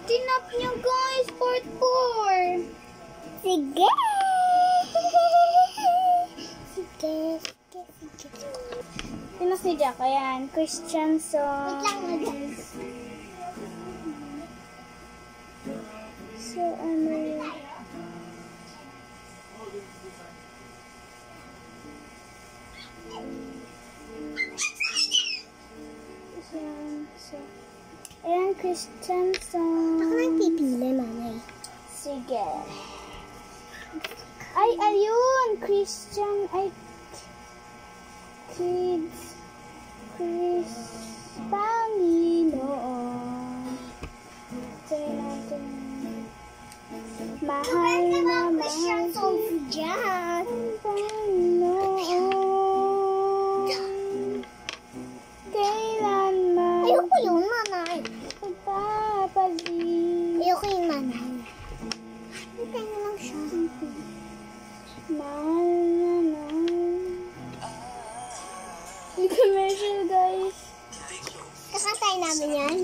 Tinap niyo guys, part 4. Sige. Tinas ni Jack, ayan. Christian song. Wait lang guys. So, ano yun? Ayan, Christian song. Ako lang pipili, manay. Sige. Ay, ayun! Christian, ay... Kids... Chris... Panginoon. Sige natin. Mahal na Christian mahal song dyan. Panginoon. Kailanman Ayoko yung manay. magpapalit. Ayoko yung manay. Hintay na lang siya. Mahal na mahal. Hindi ko measure, guys. Kakatay namin yan.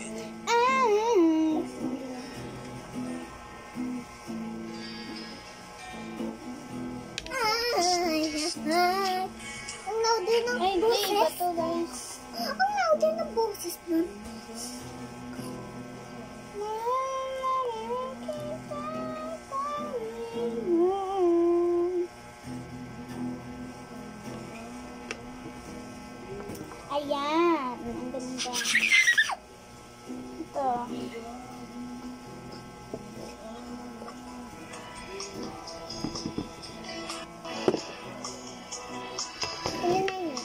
Ang louder ng Ay, hindi. boses. Iba to, guys. Ang louder ng boses nun. Ayan. Ang ganda. Ito. Ayun na yun.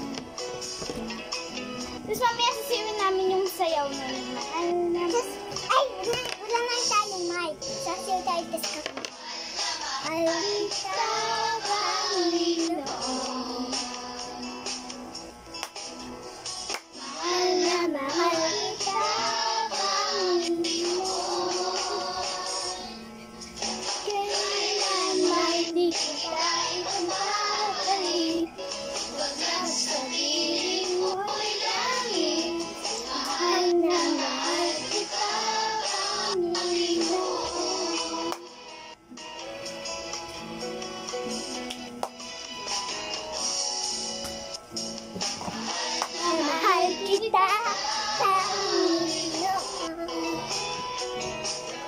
Tapos mamaya sisiwin namin yung sayaw na mahal na. Ay, wala na yung talong, Mai. Sasayaw tayo kasi ako. Alita Panginoon. Mahal na mahal kita, Panginoon. Kailanman di kita ipagpapalit. Huwag na sabihin mo'y langit. Mahal na mahal kita, Panginoon. Mahal kita, Panginoon.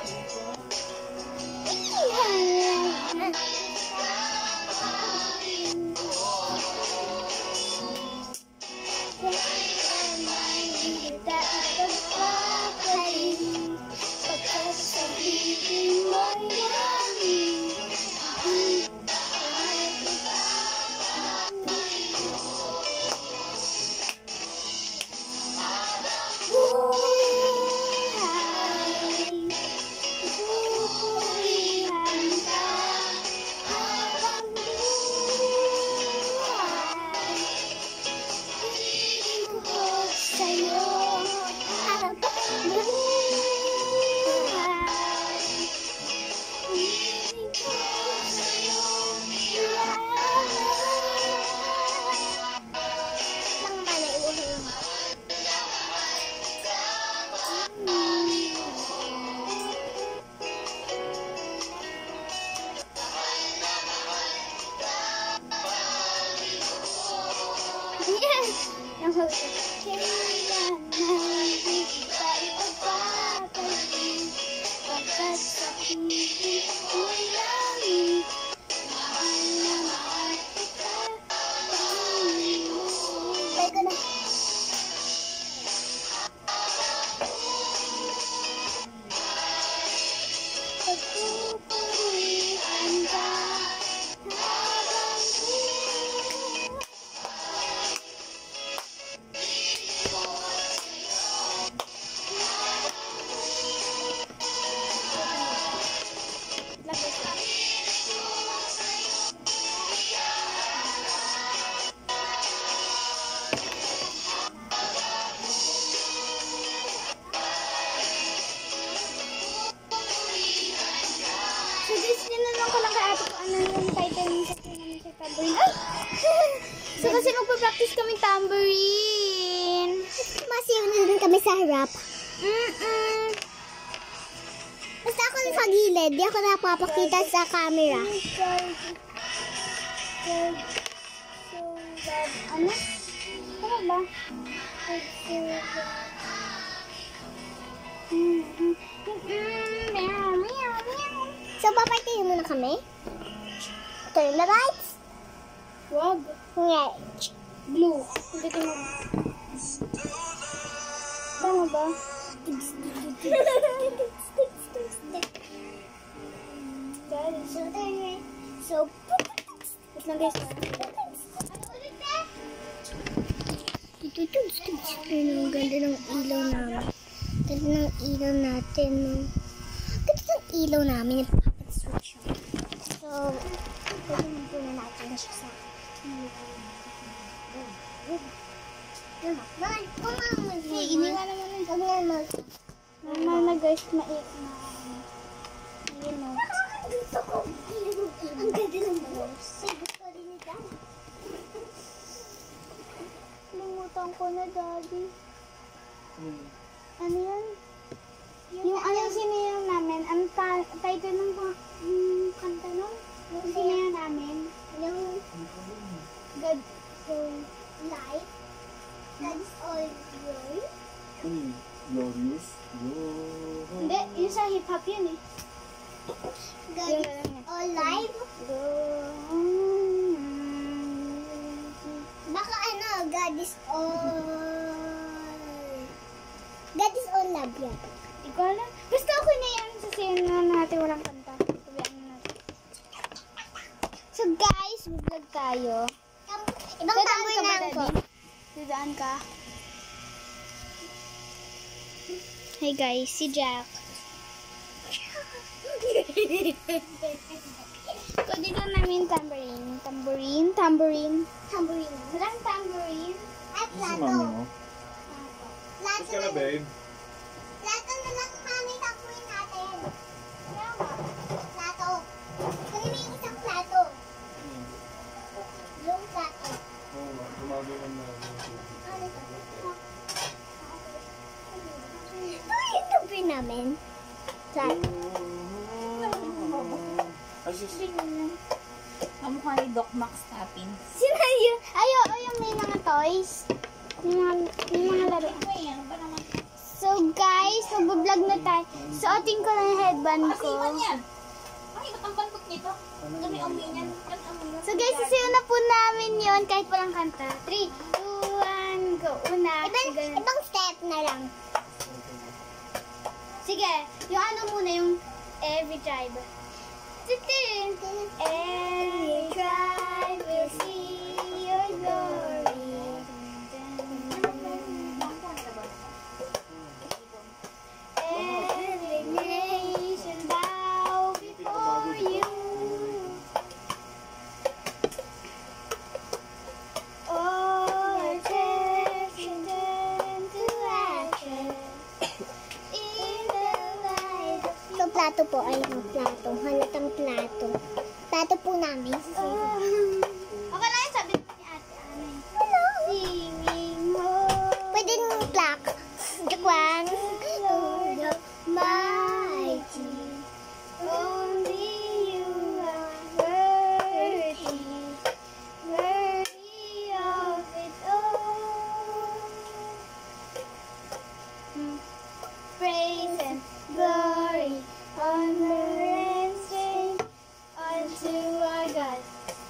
Kita ipagpapalit. Pagkat sabihin mo'y langit. Mahal kita, pupurihan ka habang buhay. Hiling ko sa'yo habang buhay. Hiling ko sa'yo lahat. Lang ba na iuhin? Kailanman di kita ipagpapalit. Pagkat sa piling ko'y langit. Mahal na mahal kita, Panginoon. Try ko na. Pagpupurihan ka habang buhay. So, guys, tinanong ko lang kay ate ko ano yung title ng Tambourine. So, kasi magpa-practice kami Tambourine. Masiyaw na din kami sa harap. Basta ako sa gilid. Di ako napapakita sa camera. Ano? Ano ba? So, papartihin mo na kami? Turn the lights. Wag. Ngay. Blue. Hindi ko na. Tama ba? So, Wait lang guys. Ano, ang ganda ng ilaw namin. Ganda ng ilaw natin, no? Ganda ng ilaw namin. Nagpapag-switch siya. So, pwede muna natin siya sa Iniwan naman eh. Normal na guys, Yun. Ang ganda ng balls. Gusto rin ni Dad. Limutan ko na, Daddy. Ano yan? Yung ano sinayaw namin, ang title ng kanta nun? Yung sinayaw namin? Yung God, so, light. That's all glory. Glorious. hindi, yung sa hip-hop yun eh. God is all live. Baka ano, God is all love yan. Di ko alam. Basta ako na yan sa sinayaw natin walang kanta. Tubian na natin. So guys, vlog tayo. Ibang Dadaan tamboy ka ba, na ako. Daddy? Dadaan ka? Hey guys, si Jack. Kunin lang namin tambourine. Tambourine. Walang tambourine. Ay, Si plato. mami mo. Plato Gusto ka na, babe? Plato na lang kami tambourine natin. Plato. Kunin mo yung isang plato. Yung plato. Oo, gumagawin na. Ano ito? Yung tambourine namin. Plato. Ay, sus. Kamukha ni Doc Max Tapin. Sino yun? Ayaw, may mga toys. May mga laro. Ano ba naman? So guys, mag-vlog na tayo. Suotin ko lang yung headband ko. Kasiman yan. Ay, ba't ang bantot nito? Dami amoy niyan. Ba't amoy niyan? So guys, sisiyo na po namin yun kahit walang kanta. 3, 2, 1, go. Una. Ibang step na lang. Sige, yung ano muna, yung every tribe. Every tribe will see your glory. Every nation bow before you. All attention turn to action. In the light of So, plato po ay plato. Halatang plato. Plato po namin. Okay lang yun, sabi ni ate. Hello. Singing home. Pwede yung plaque. Jakwan. Lord Almighty. Only you are worthy, worthy of it all. Praise and glory, honor and strength unto our God,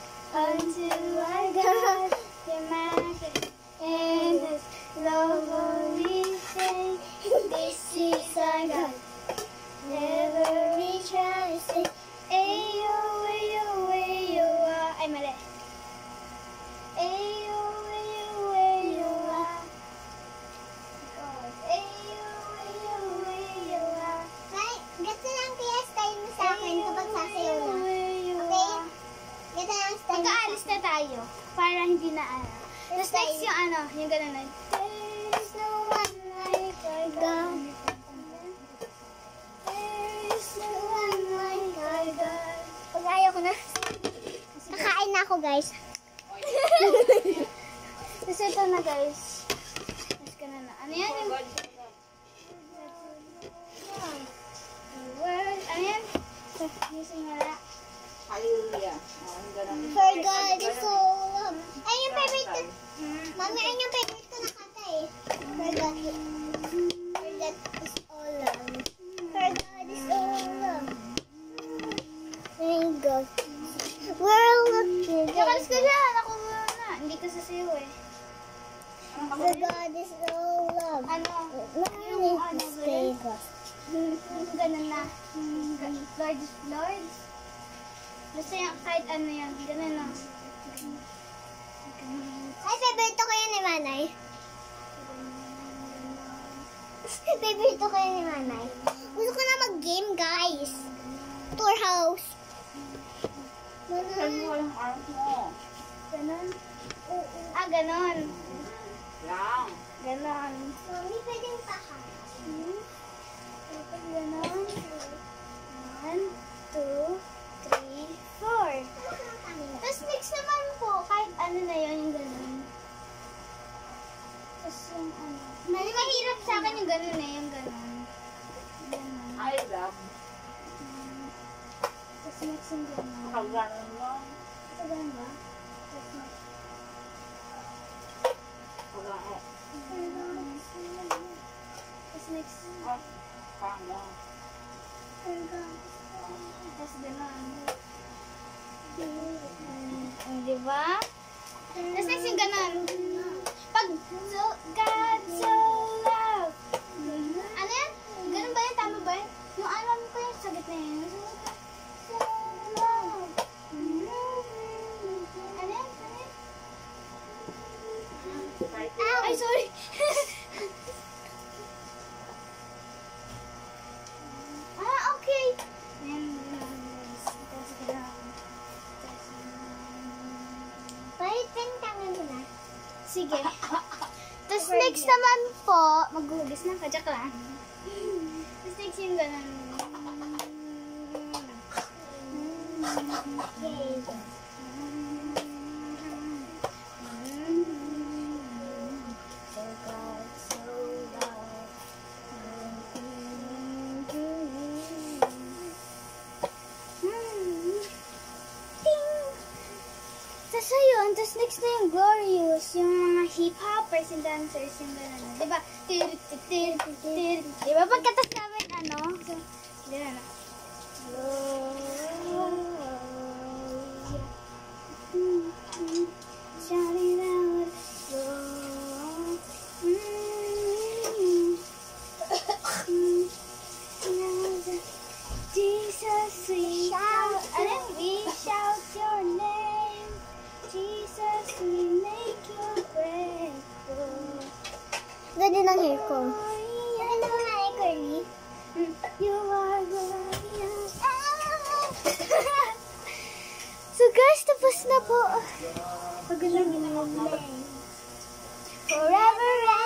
your majesty and His love only say, this is our God. Never reach say, ayo, ayo, ayo, ay mali. Ayo, ayo, ayo, God. Ayo, ayo, ayo, Ay, ganito lang kaya style mo sa akin kapag sasayaw na. Okay? Ganito lang style mo. Magkaalis na tayo para hindi na ano. Tapos next yung ano, yung gano'n na. There's no one like our God. There's no one like our God. Pag ayaw ko na. Kakain na ako, guys. Tapos ito na guys. Tapos ka na. Ano yan? Oh, God. Word For God is so love. Ay, yung favorite ko. Mami, ay yung favorite ko na kanta eh. For God is all love. For God is all love. Thank God. We're looking. Nakalis ka dyan. Ako muna. Hindi ka sasayaw eh. For God is all love. Ano? Yung ano ba? Ganun na. Lord is Lord. Basta yung kahit ano yan. Ganun na. Ay, favorite ko yun ni Manay. Favorite ko yun ni Manay. Gusto ko na mag-game, guys. Tour house. Saan mo yung arm mo? Ganun. Ah, ganun. Yan. Ganun. Mami, pwedeng paha. Tapos ganun. 1, 2, 3, 4. Tapos next naman po, kahit ano na yun, yung ganun. Tapos yung ano. Mahirap sa akin yung ganun eh, yung ganun. Ganun. I love. Tapos next yung ganun. Pagganon mo. Ito ganun ba? Tapos next. Pagganon. Tapos next. Pangmo. Tapos ganun. Diba? Tapos next yung ganun. Pag so, God so love. Ano yan? Ganun ba yun? Tama ba yun? Yung alam ko yung sa gitna yun. So love. Ano yan? Ano yan? Ay, sorry. Okay. Pwede tangan mo na. Sige. Tapos next naman po, maghugas na, kadyak lang. Tapos next yung ganun. Okay. Tapos ayun, tapos next na yung glorious, yung mga hip-hoppers and dancers, yung gano'n. Diba? Diba? Pagkatas namin, ano? So, gano'n na. Shout it out. Jesus, we shout. Ano? We shout your name. Jesus, we make you grateful. Ganda ng hair ko. Ganda ng hair ko, Lee. You are glorious. So guys, tapos na po. Pag lang ginagawa. Forever